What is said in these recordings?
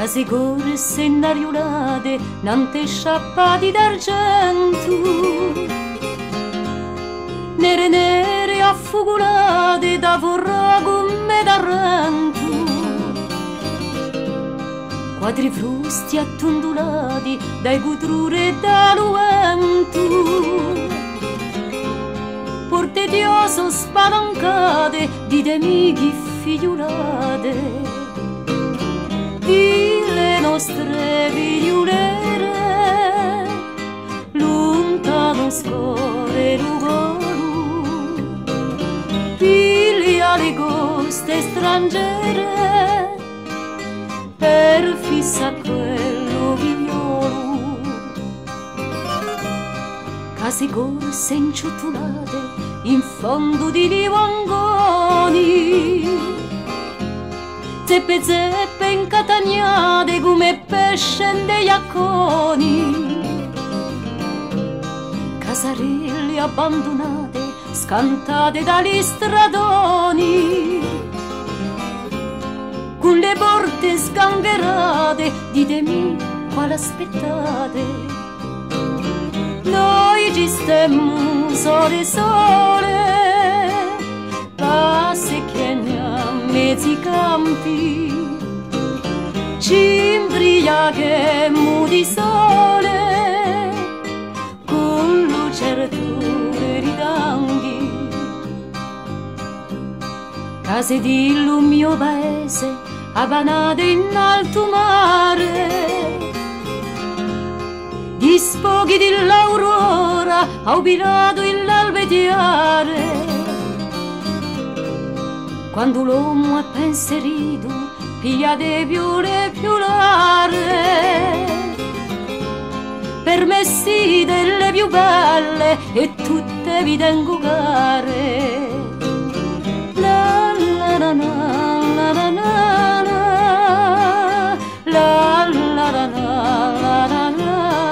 case corse innariolate, nante sciappati d'argento, nere nere affugolate da forrago e d'arrento, quadri frusti attondolati dai cutrure e dall'uento, porte dioso spalancate di demichi figliolate, le nostre figliolere lontano score lugoro, figlia alle coste straniere per fissa quello vignolo, case corse inciuttolate in fondo di livangoni, zeppe zeppe incatagnate come pesce dei iacconi, casarelle abbandonate scantate dagli stradoni, con le porte sgangherate ditemi quale aspettate. Noi ci stemmo sole sole, passecchiamo a mezzi campi, ci imbriaghiamo di sole, con lucerture ridanghi, case di lu mio paese, abbanate in alto mare, gli sfoghi dell'aurora aubilato in l'albediare, quando l'uomo è penserito piglia de più larghe, per me sì delle più belle e tutte vi tengo care. La la la la la la la la la la la la.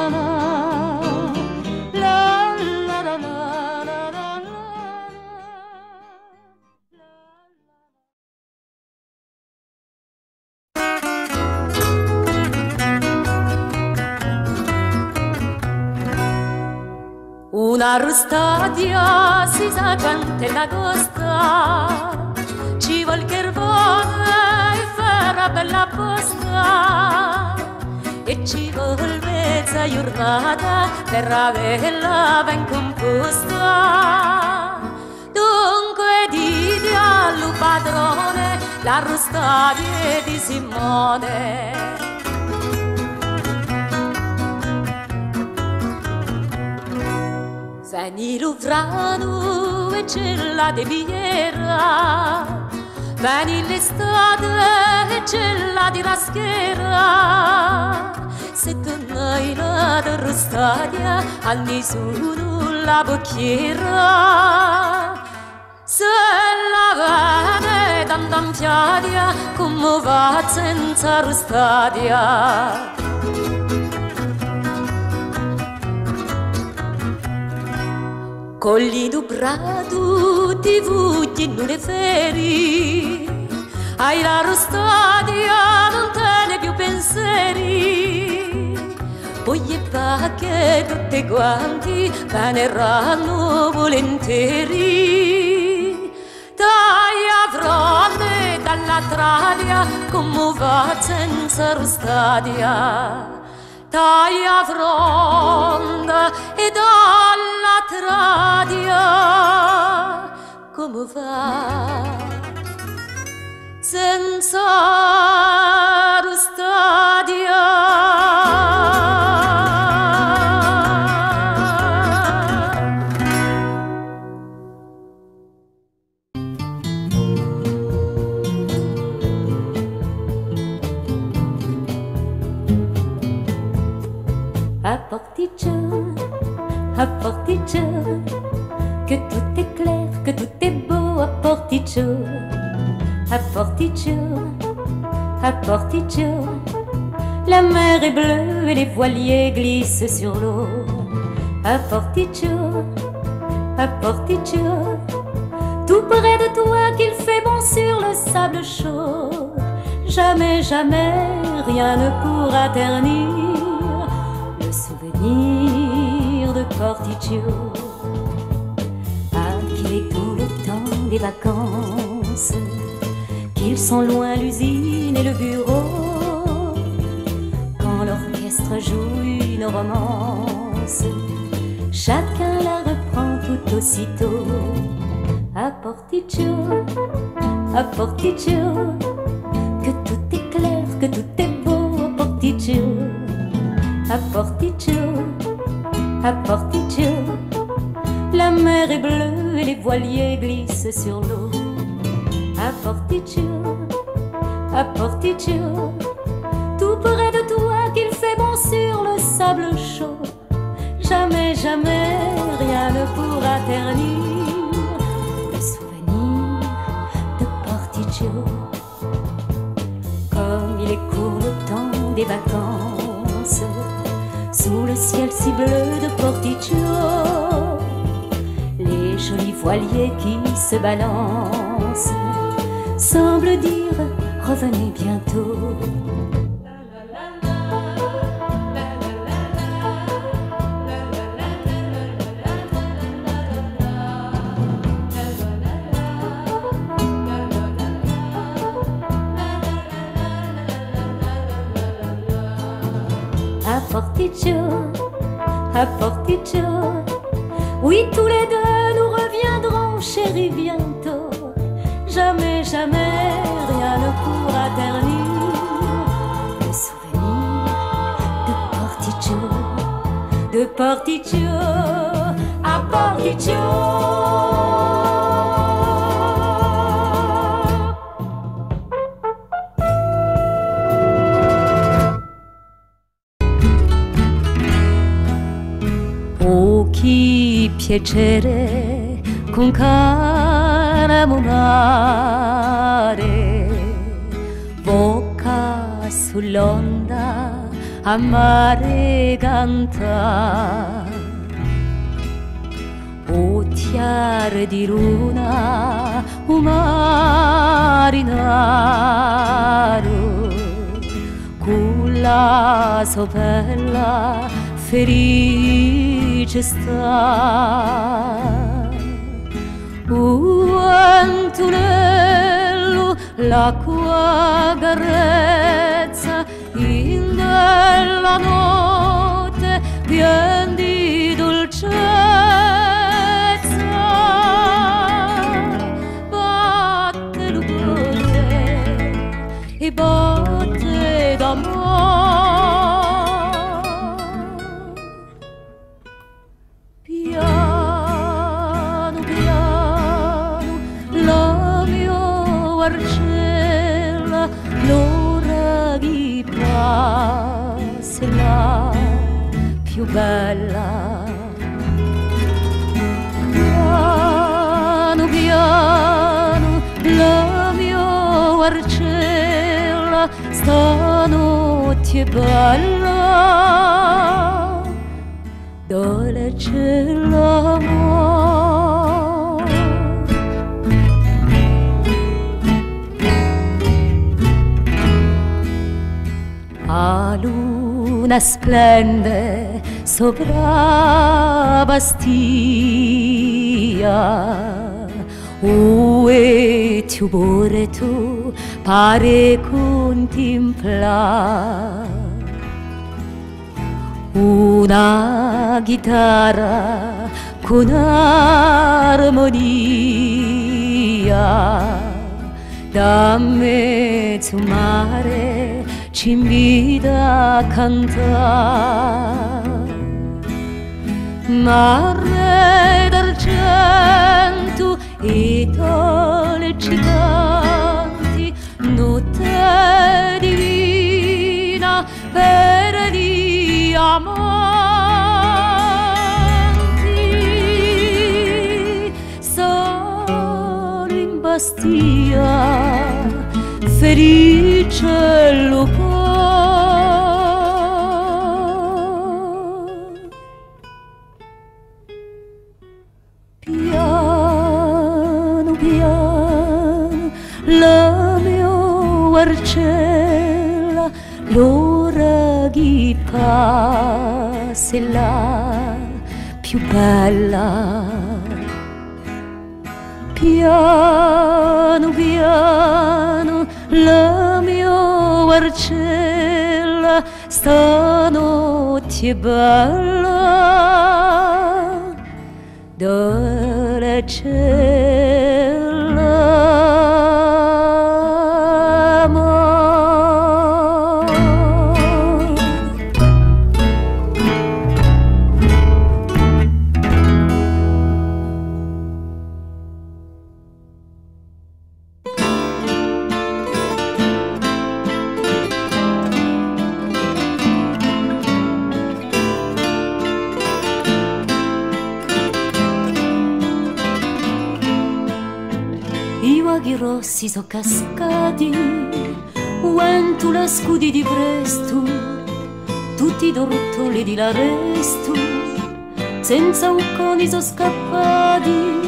Una rustadia si sa quante la costa, ci vuol carbone e farà bella posta, e ci vuol mezza giornata per averla ben composta. Dunque dite allo padrone la rustadia di Simone. Veni l'uvrano e c'è la deviera, veni l'estate e c'è la di raschera, se tornai la rustadia al nessuno la bocchiera, se la vene tantampiadia come va senza rustadia. Colli dubrato ti vuglino le feri, hai la rustadia, non te ne più pensieri, poi è che tutti quanti veneranno volentieri. Dai a fronte dalla tradia, come va senza rustadia. Dai a fronte e dalla tradia, come va senza rustadia. Porticcio, que tout est clair, que tout est beau à Porticcio, à Porticcio, à Porticcio. La mer est bleue et les voiliers glissent sur l'eau. À Porticcio, tout près de toi qu'il fait bon sur le sable chaud. jamais, jamais, rien ne pourra ternir le souvenir de Porticcio. Ah, qu'il est tout le temps des vacances, qu'ils sont loin l'usine et le bureau, quand l'orchestre joue une romance, chacun la reprend tout aussitôt. À Porticcio, à Porticcio, que tout est clair, que tout est beau à Porticcio. À Porticcio, à Porticcio, la mer est bleue et les voiliers glissent sur l'eau. À Porticcio, à Porticcio, tout près de toi qu'il fait bon sur le sable chaud. Jamais, jamais, rien ne pourra ternir le souvenir de Porticcio. Comme il est court le temps des vacances, sous le ciel si bleu de Porticcio, les jolis voiliers qui se balancent semblent dire revenez bientôt. À Porticcio, à Porticcio, oui tous les deux nous reviendrons chéris bientôt. Jamais, jamais, rien ne pourra ternir le souvenir de Porticcio, de Porticcio, à Porticcio. Oh, che piacere con caramulare, bocca sull'onda a mare canta. Oh, tiare di luna, un marinaro, con la sopella felice sta. Antonello, l'acqua carezza in della notte pien di dolcezza. Batte le botte e botte d'amore. Arcella, l'ora di pace la più bella. Piano piano la mia Arcella stanotte è bella, dolce l'amore. La luna splende sopra Bastia, e tu pure tu pare contemplar una chitarra con armonia da mezzo mare ci invita a cantare. Mare d'argento e dolci canti, notte divina per gli amanti. Solo in Bastia felice lo può. Piano piano la mia Marcella, l'ora che passa è la più bella. Piano piano la mia Marcella stanotte è bella dalla cella. I vaghi rossi so cascati, ventula scudi di presto, tutti i dortoli di l'arresto, senza ucconi so scappati.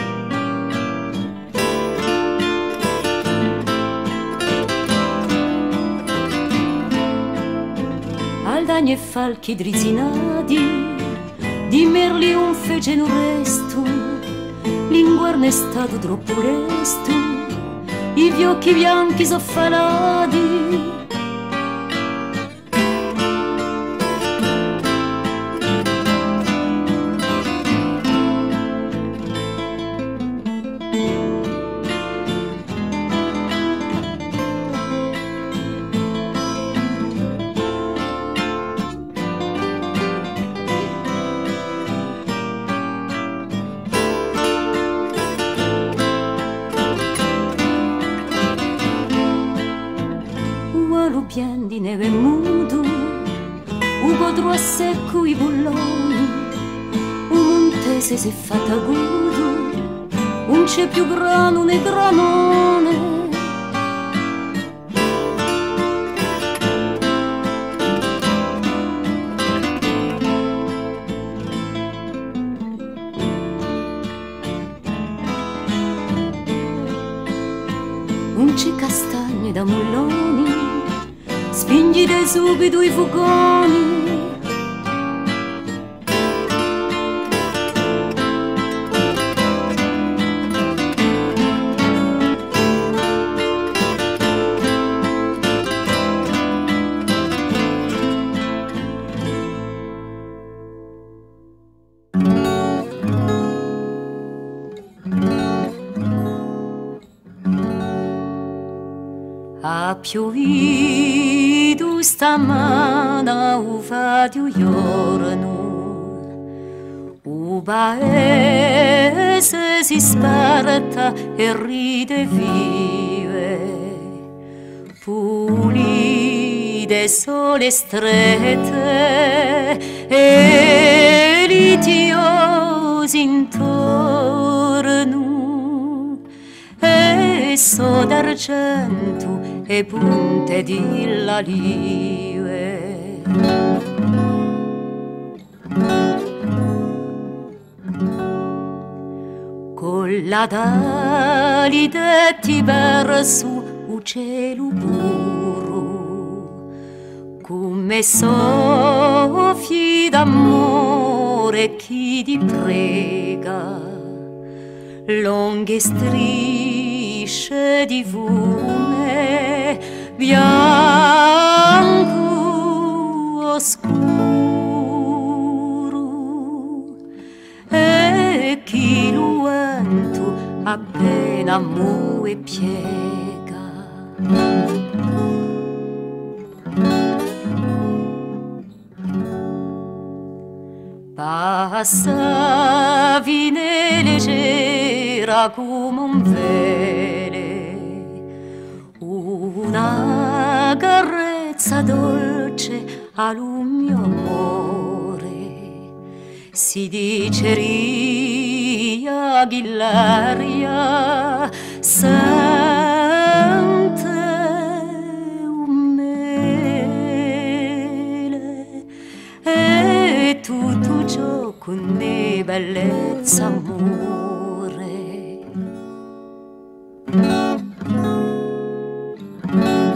Aldagni e falchi drisinati, di merli un fece un resto, l'inguarno è stato troppo lesto, i fiocchi bianchi so falati. Pian di neve muto, un quadro a secco i bulloni, un montese si è fatta acuto, un c'è più grano né granone. Un c'è castagne da mulloni, spingite subito i fugoni. Ha piovuto stamana uva di un giorno, un paese si sparta e ride vive, pulite sole strette e litiosi intorno, e so d'argento e punte di l'alive. Con la dalide ti verso un cielo puro, come soffi d'amore chi ti prega, lunghe strisce di fume bianco oscuro, e chi lo vento appena mu e piega. Passavi leggera come un vele, una carezza dolce al mio amore, si diceria che l'aria sente un mele, e tutto ciò con me bellezza amore.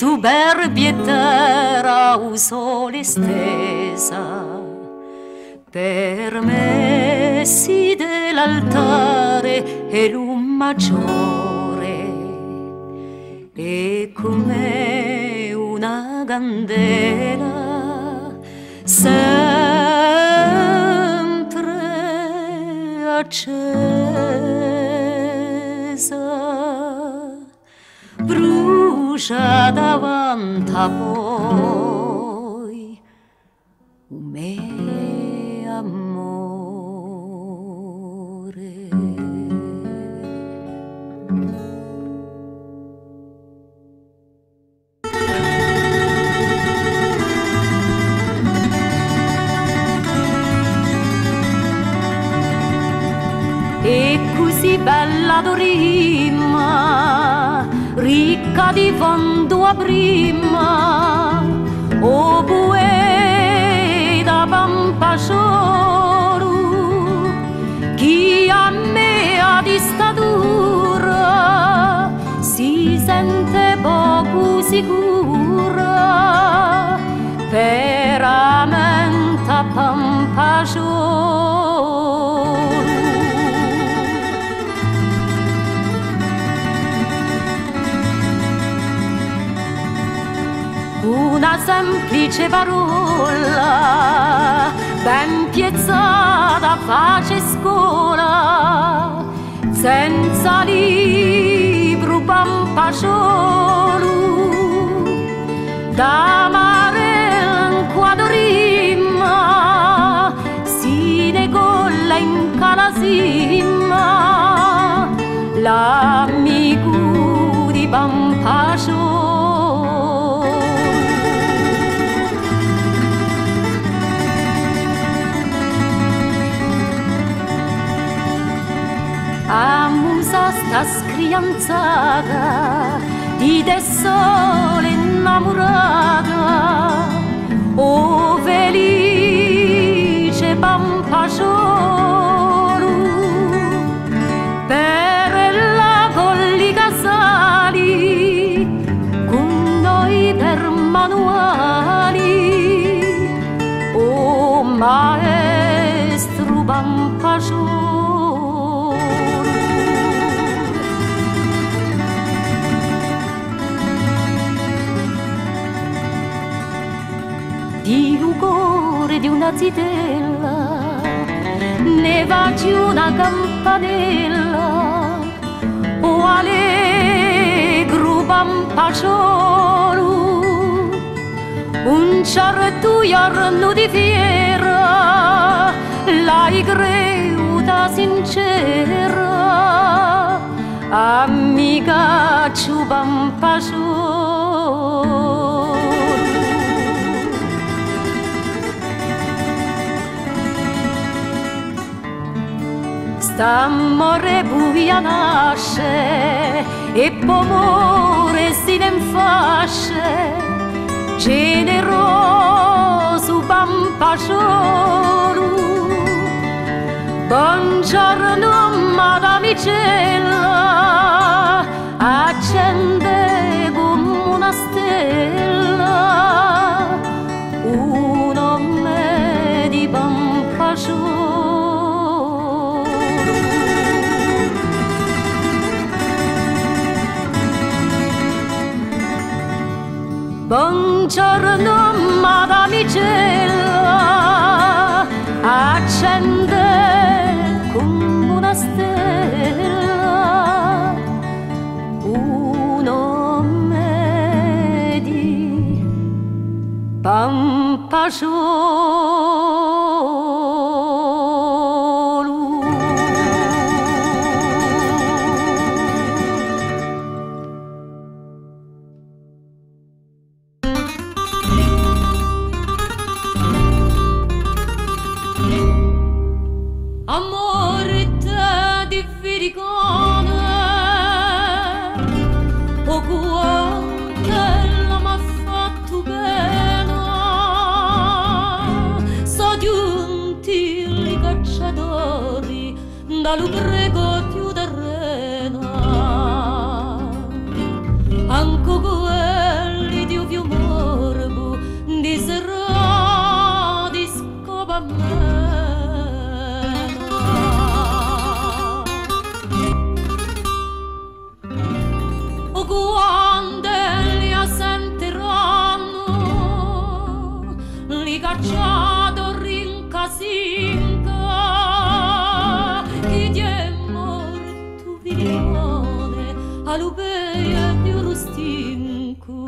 superbi e terra o sole stesa. Per me si dell'altare è l'un maggiore e come una candela sempre accesa, brucia davanti a voi un me amore. E così bella dorima, ricca di fondo a prima, o bue da pampascioro, chi a me ha di statura si sente poco sicura, veramente a pampascioro. Una semplice parola, ben piazzata, face scuola, senza libro pampasciolo, da mare in quadrimma, si ne colla in calasimma, l'amico di pampasciolo. A musa sta scrianzata di te sole innamorata, o felice pampasciolo, per la colli casali con noi per manuali, o maestro pampasciolo. Di cuore di una zitella ne va giù una campanella, o allegro pampasciolo, un certo giorno di fiera l'hai creduta sincera, amica ciù pampasciolo. St'amore buia nasce e pomore si ne infasce, generoso pampasciolo. Buongiorno madamicella, accende come una stella un nome di pampasciolo. Buongiorno madamicella, accende come una stella un nome di pampasciolo. Amore te di Firicone, o quant'ella m'ha fatto pena, so giunti i cacciatori dal greco più terrena, anche quelli all'ubeia di uno stinco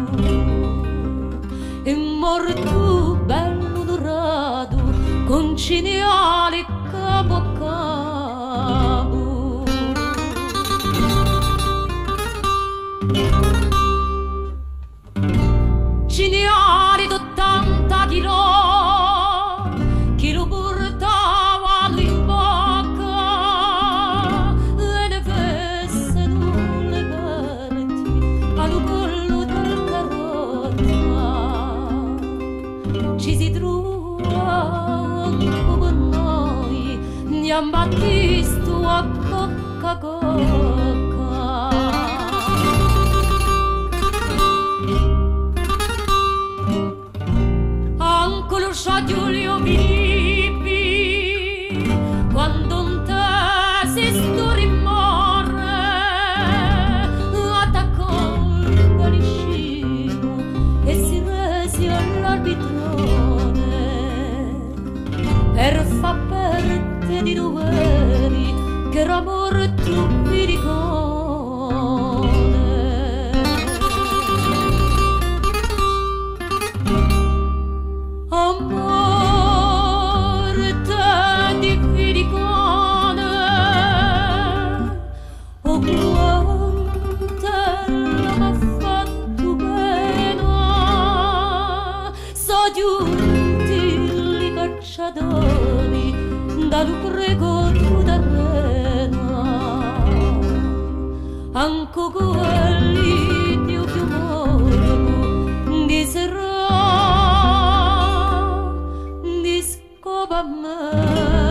e morto bello dorato con cineale capo a capo. Cineale d'80 chilò chi lo portavano in bocca e ne fessero le parti allo pollo del carrozza. Ci si trova come noi Gian Battisto a Coca-Cola. Conosciò Giulio Filippi quando un te si sturì morre, attaccò il caliscino e si rese all'arbitrone per fa perdere di doveri che era morto Piricone. Dallo prego tu d'arena anco quelli di più morto di sera di scopa a me.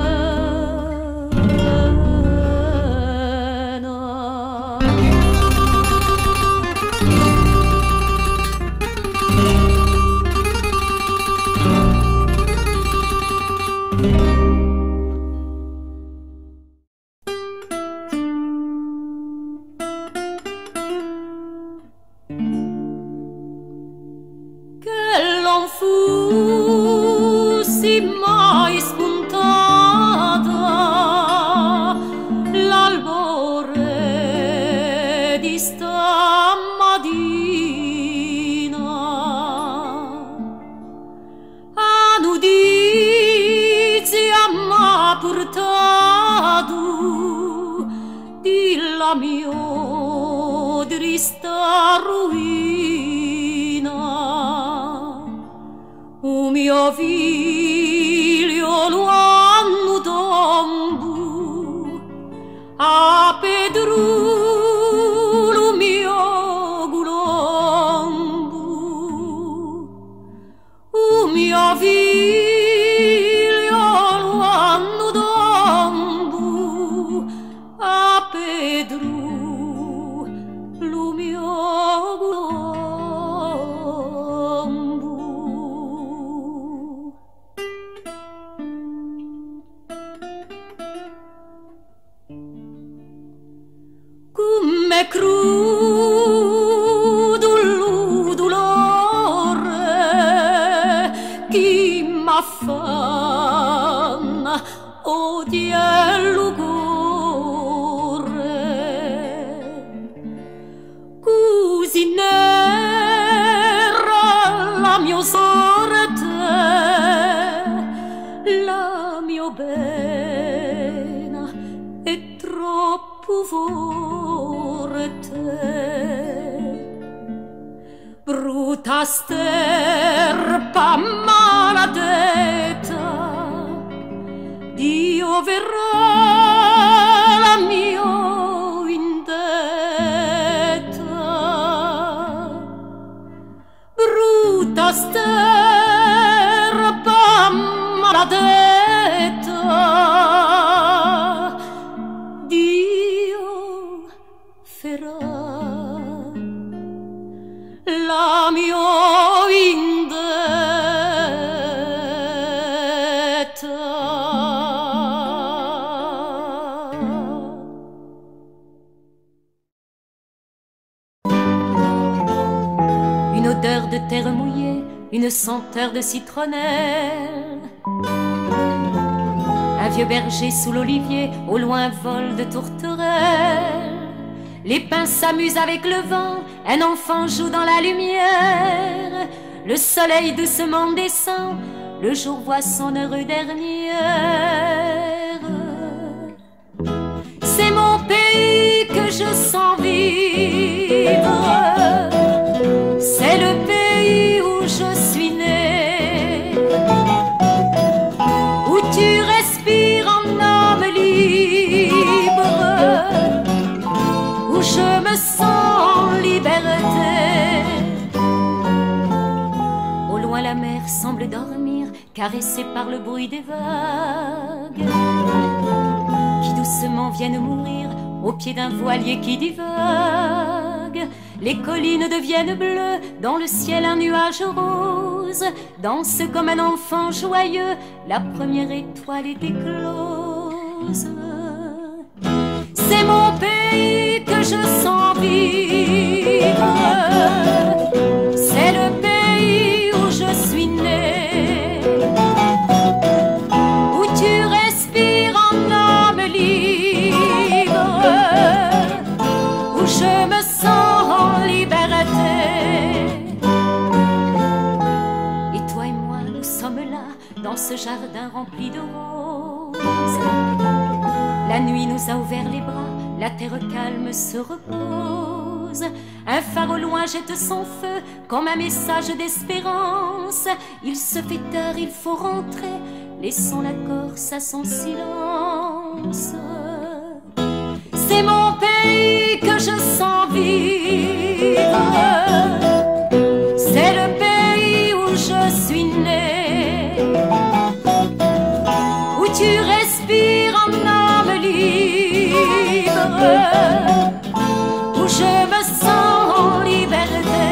La mio trista ruina, o mio figlio lo hanno tombo a Pedro lo mio gulombo, o mio figlio lo hanno tombo a Pedro lo mio gulombo. Come crudo il dolore chi m'affanna odiello così nera la mia sorte, la mia pena è troppo forte. Brutta sterpa maledetta, Dio verrà la mia brutta sterpa maledetta, Dio farà la mia une odeur de terre mouillée, une senteur de citronnelle. Un vieux berger sous l'olivier, au loin vol de tourterelles. les pins s'amusent avec le vent, un enfant joue dans la lumière. Le soleil doucement descend, le jour voit son heure dernière. C'est mon pays que je sens vivre, c'est le pays où je suis né, où tu respires en homme libre, où je me sens en liberté. Au loin la mer semble dormir, caressée par le bruit des vagues, qui doucement viennent mourir au pied d'un voilier qui divague. Les collines deviennent bleues, dans le ciel un nuage rose danse comme un enfant joyeux, la première étoile est éclose. C'est mon pays que je sens vivre, c'est le pays où je suis né, où tu respires en homme libre, où je me sens en liberté. Et toi et moi, nous sommes là, dans ce jardin rempli de roses. La nuit nous a ouvert les bras, la terre calme se repose. Un phare au loin jette son feu, comme un message d'espérance. Il se fait tard, il faut rentrer, laissons la Corse à son silence. C'est mon pays que je sens vivre, c'est le pays où je suis né, où tu respires en homme libre, où je me sens en liberté.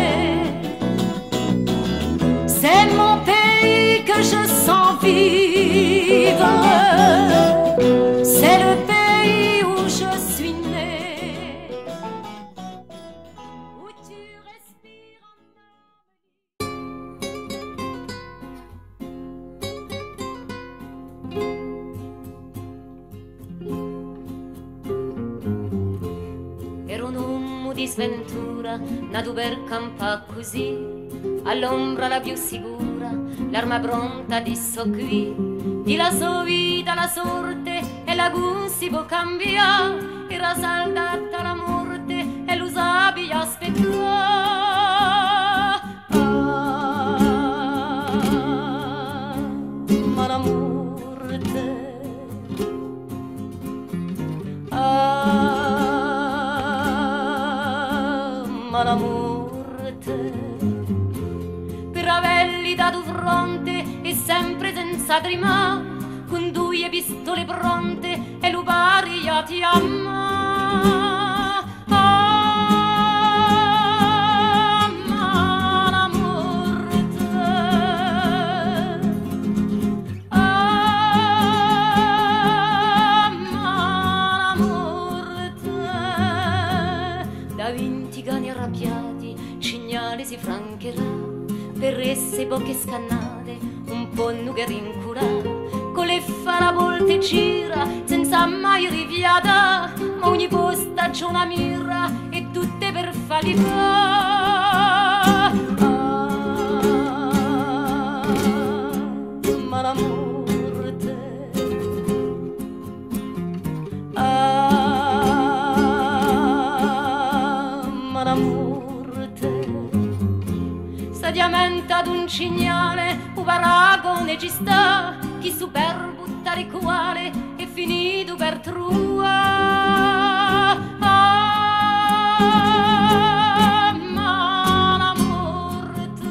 C'est mon pays que je sens vivre, c'est le pays où je suis né, où tu respires en Ero un uomo di sventura, nato per campare così, all'ombra la più sicura, l'arma pronta di so qui. Di la sua vita la sorte e la cui si può cambiare, era saldata la morte e lo sapi aspettare. Ma la morte, ma la morte, per avergli dato fronte e sempre senza tremare, con due pistole pronte e lo pari a ti ama. Ma la morte, ma la morte, da 20 cani arrabbiati, cignale si francherà, per esse poche scannate, un po' che rincurà, con le fa la volte gira, senza mai riviata, ma ogni posta c'è una mirra, e tutte per farli fa. Ma la morte, ma la morte, sadiamenta ad un cignale, un paragone ci sta, chi su per buttare il quale è finito per trua. Ma la morte,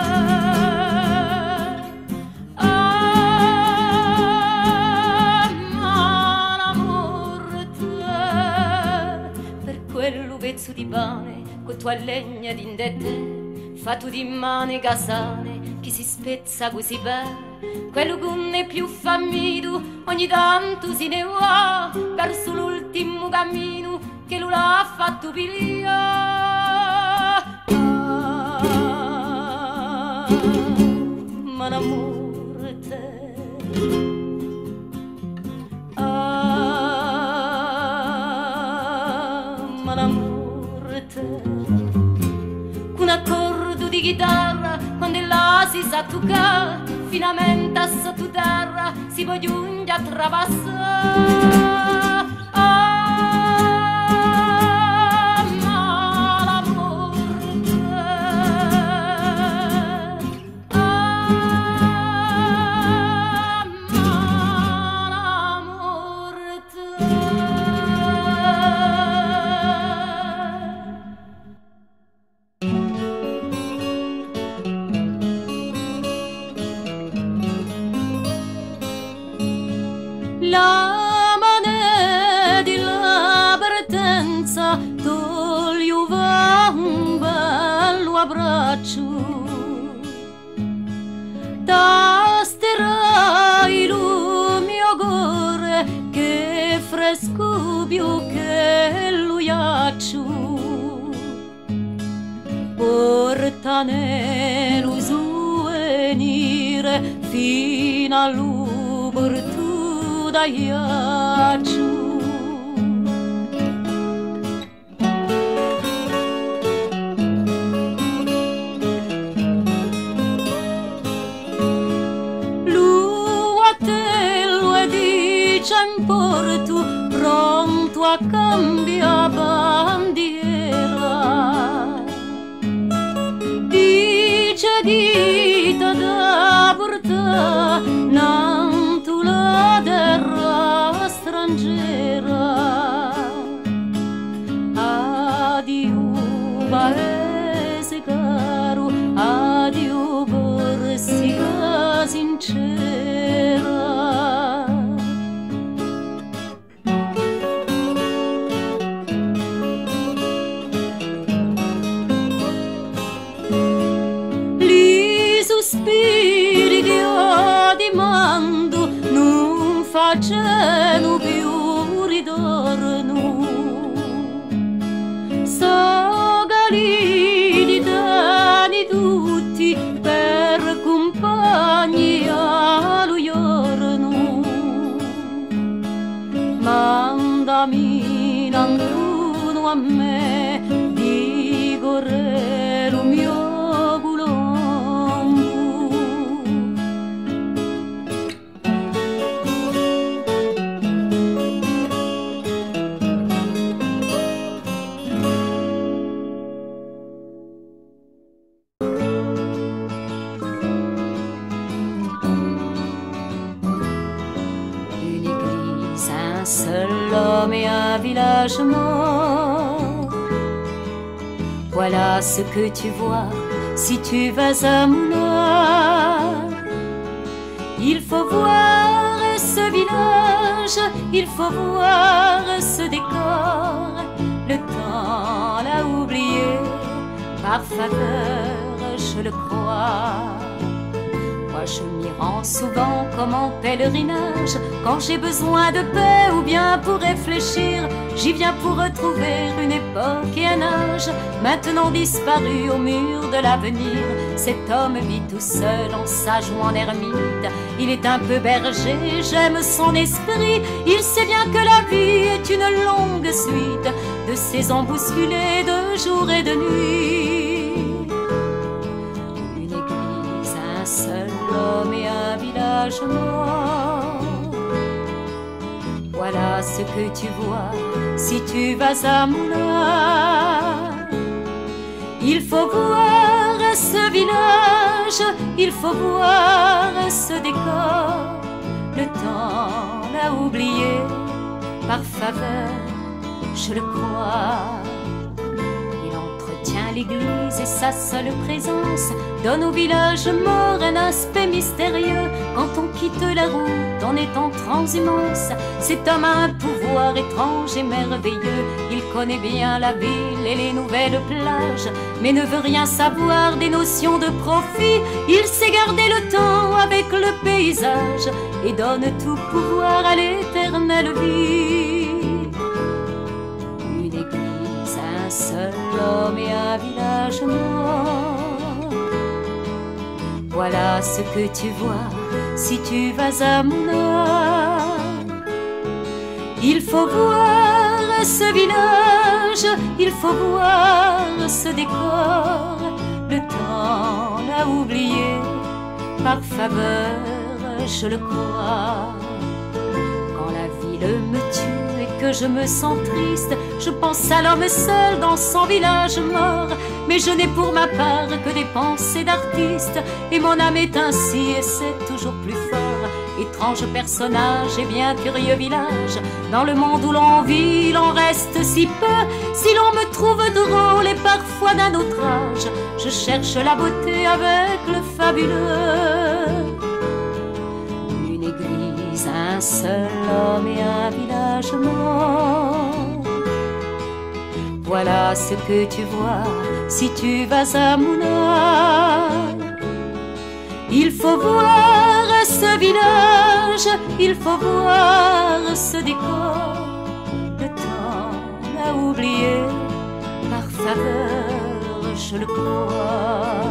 ma la morte, per quello pezzo di pane con tua legna d'indette, fatto di mani casane, chi si spezza così bene, quello che non è più famito, ogni tanto se ne va verso l'ultimo cammino che lui l'ha fatto pigliare. Ma la morte, ma chitarra, quando là si sa toccare, finamente sottoterra si può giungere a travassare. La mano di la partenza toglieva un bello abbraccio, tasterai il mio cuore che fresco più che lui accio, portane lo souvenir fino all'ubertura da ghiaccio. Lui a te lo dice in porto, pronto a cambiare bandiera, dice dita da portare terra straniera. Addio paese caro, addio Corsica sincera. Li sospiri che ho di mando non facciano più ritorno, so galini dani tutti per compagnia lo giorno, mandami in antuno a me di correre lo mio un seul homme et un village mort. Voilà ce que tu vois si tu vas à Moulins. Il faut voir ce village, il faut voir ce décor. Le temps l'a oublié, par faveur, je le crois. Moi je m'y rends souvent comme en pèlerinage, quand j'ai besoin de paix ou bien pour réfléchir. J'y viens pour retrouver une époque et un âge maintenant disparu au mur de l'avenir. Cet homme vit tout seul en sage ou en ermite. Il est un peu berger, j'aime son esprit. Il sait bien que la vie est une longue suite de saisons bousculées de jour et de nuit. Une église, un seul homme et un village mort. Voilà ce que tu vois si tu vas à Moulins. Il faut voir ce village, il faut voir ce décor. Le temps l'a oublié, par faveur, je le crois. Il entretient l'église et sa seule présence donne au village mort un aspect mystérieux. Quand on quitte la route, on est en transhumance. Cet homme a un pouvoir étrange et merveilleux. Il connaît bien la ville et les nouvelles plages, mais ne veut rien savoir des notions de profit. Il sait garder le temps avec le paysage et donne tout pouvoir à l'éternelle vie. Une église, un seul homme et un village mort. Voilà ce que tu vois si tu vas à Moulins. Il faut voir ce village, il faut voir ce décor. le temps l'a oublié, par faveur, je le crois. Quand la ville me tue et que je me sens triste, je pense à l'homme seul dans son village mort. Mais je n'ai pour ma part que des pensées d'artiste, et mon âme est ainsi et c'est toujours plus fort. Étrange personnage et bien curieux village, dans le monde où l'on vit, il en reste si peu. Si l'on me trouve drôle et parfois d'un autre âge, je cherche la beauté avec le fabuleux. Une église, un seul homme et un village mort. Voilà ce que tu vois si tu vas à Mouna. Il faut voir ce village, il faut voir ce décor. Le temps l'a oublié, par faveur, je le crois.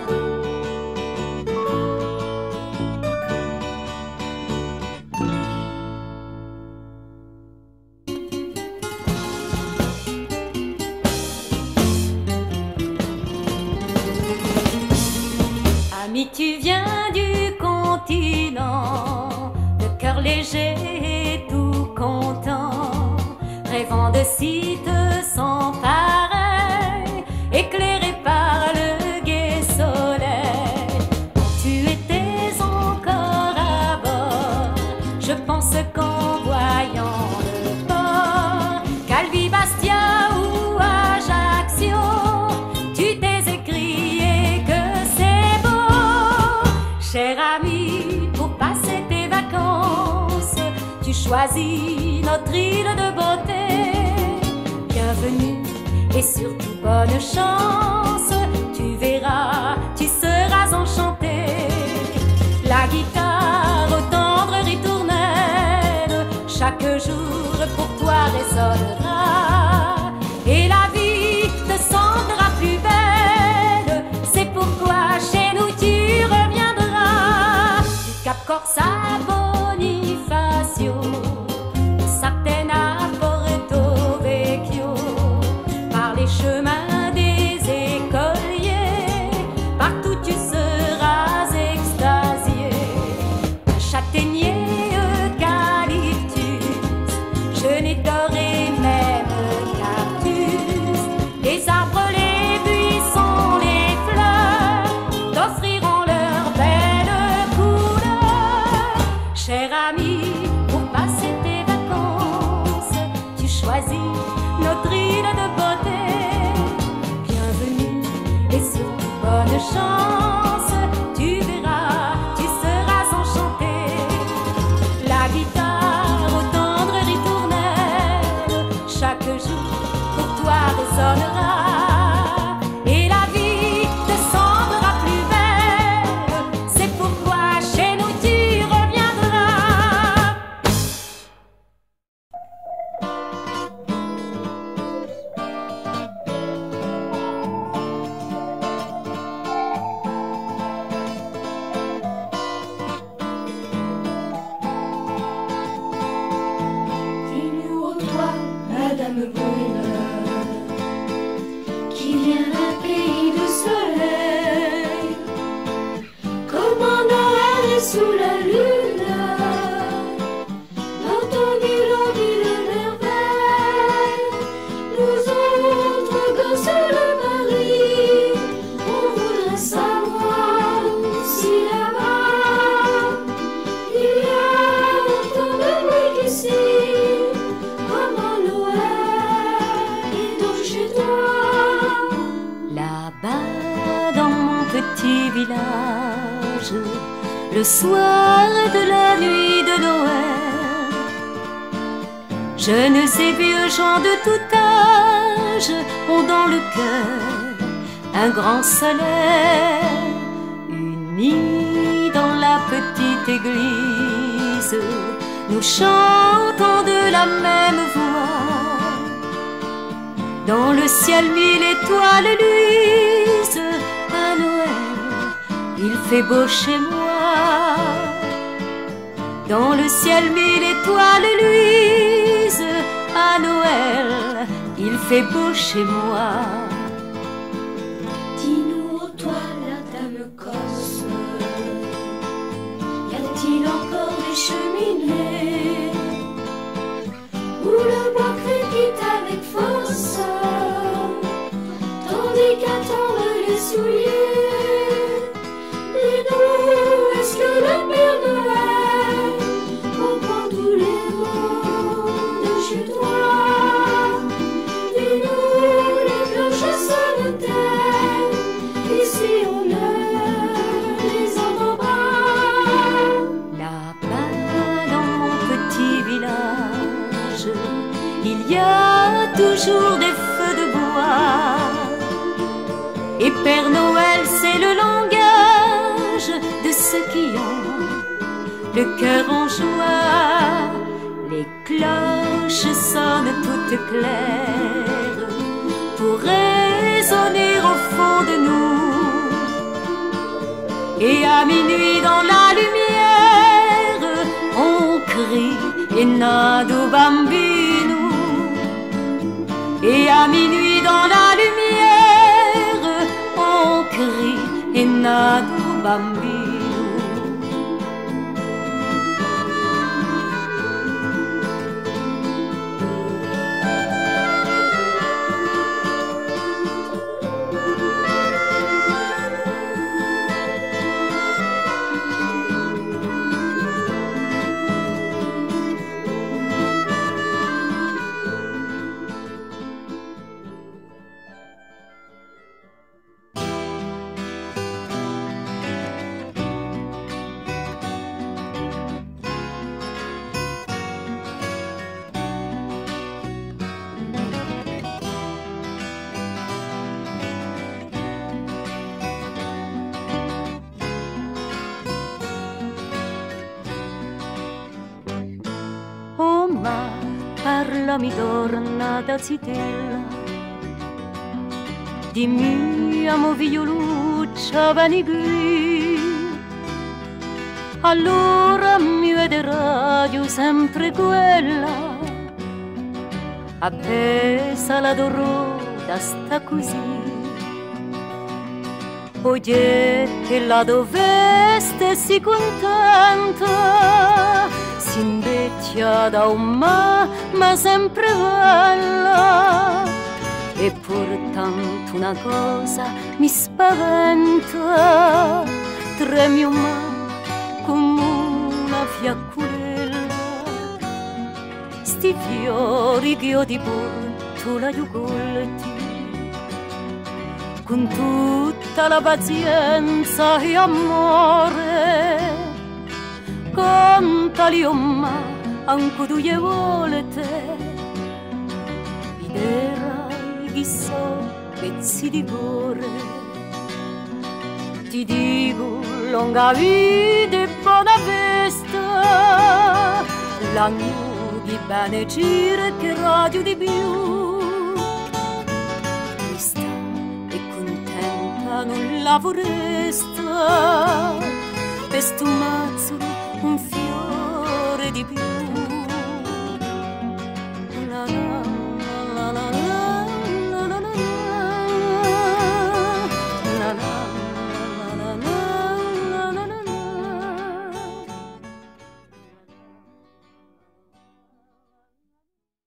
Ami, tu viens du continent, le cœur léger et tout content, rêvant de sites sans pareil, éclairés par le gai soleil. Quand tu étais encore à bord, je pense qu'en voyant le port, Calvi, Bastia ou Ajaccio, tu t'es écrié que c'est beau. Cher ami, pour passer tes vacances, tu choisis notre île de beauté. Bienvenue et surtout bonne chance, tu verras, tu seras enchanté. La guitare au tendre ritournelle, chaque jour pour toi résonnera. Et la vie te semblera plus belle, c'est pourquoi chez nous tu reviendras. Du Cap Corse à Bonifacio, de Sartène à Porto Vecchio, par les chemins des écoliers, partout tu seras extasié. Un châtaignier eucalyptus, genêt doré, même cactus, les arbres, les buissons, les fleurs t'offriront leurs belles couleurs. Cher ami, pour passer tes vacances, tu choisis notre île de beauté. Bienvenue et surtout bonne chance, tu verras, tu seras enchanté. La guitare au tendre ritournelle, chaque jour pour toi résonnera. Et la vie te semblera plus belle, c'est pourquoi chez nous tu reviendras. Dis-nous, toi, Madame Brune, qui vient d'un pays de soleil, comment Noël est sous la lune, dans ton île en mille merveilles. Nous autres, gosses de Paris, on voudrait savoir si là-bas il y a autant de bruit qu'ici. Comment Noël est donc chez toi? Là-bas dans mon petit village, le soir de la nuit de Noël, jeunes et vieux gens de tout âge ont dans le cœur un grand soleil. Unis dans la petite église, nous chantons de la même voix. Dans le ciel 1000 étoiles luisent. À Noël, il fait beau chez moi. Dans le ciel 1000 étoiles luisent. À Noël, il fait beau chez moi. Dis-nous, cheminée, où le bois crépite avec force, tandis qu'attendent les souliers. Dis-nous, est-ce que le Père Noël comprend tous les mots de chez toi? Dis-nous, les cloches sonnent-elles? Ici on ne les entend pas. Là-bas dans mon petit village, il y a toujours des feux de bois. Et Père Noël, c'est le langage de ceux qui ont le cœur en joie. Les cloches sonnent toutes claires pour résonner au fond de nous. Et à minuit dans la lumière, on crie Enado Bambino. Et à minuit dans la lumière, on crie Enado Bambino. Oh ma, parlami torna da zitella, dimmi amo violuccia vanigri. Allora mi vedrà io sempre quella, appesa la dorota sta così. Oiete la doveste si contenta, si invecchia da un ma sempre bella. E tanto una cosa mi spaventa, tremio ma come una fiaccolella. Sti fiori che io ti porto la Iugolti, con tutta la pazienza e amore, cantali ma anche tu le volete, viderai chi so pezzi di cuore. Ti dico lunga vita e buona festa, l'anno di bene gira che radio di più. Trista e contenta non la vorresta, per sto mazzolo un fiore di più.